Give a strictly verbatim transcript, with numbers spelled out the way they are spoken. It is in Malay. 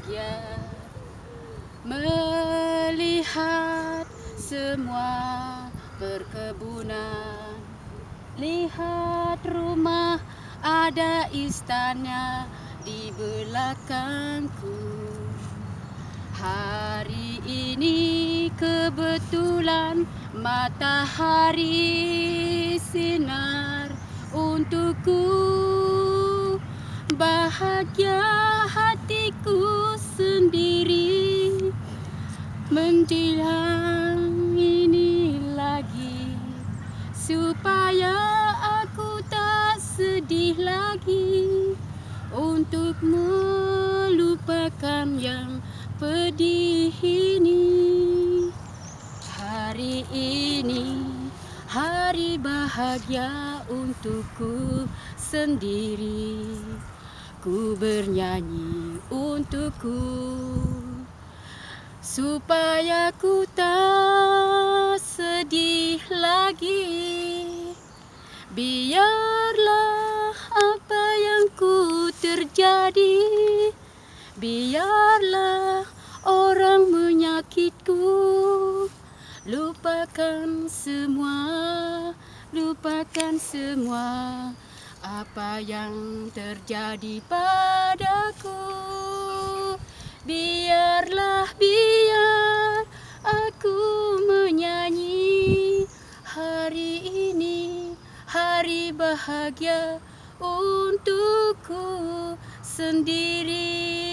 bahagia melihat semua perkebunan. Lihat rumah ada istana di belakangku. Hari ini kebetulan matahari sinar untukku. Bahagia hatiku sendiri menjelang ini lagi, supaya aku tak sedih lagi untuk melupakan yang pedih ini. Hari ini hari bahagia untukku sendiri. Ku bernyanyi untukku supaya ku tak sedih lagi. Biarlah apa yang ku terjadi, biarlah orang menyakitku. Lupakan semua, lupakan semua apa yang terjadi padaku. Biarlah, biar aku menyanyi. Hari ini hari bahagia untukku sendiri.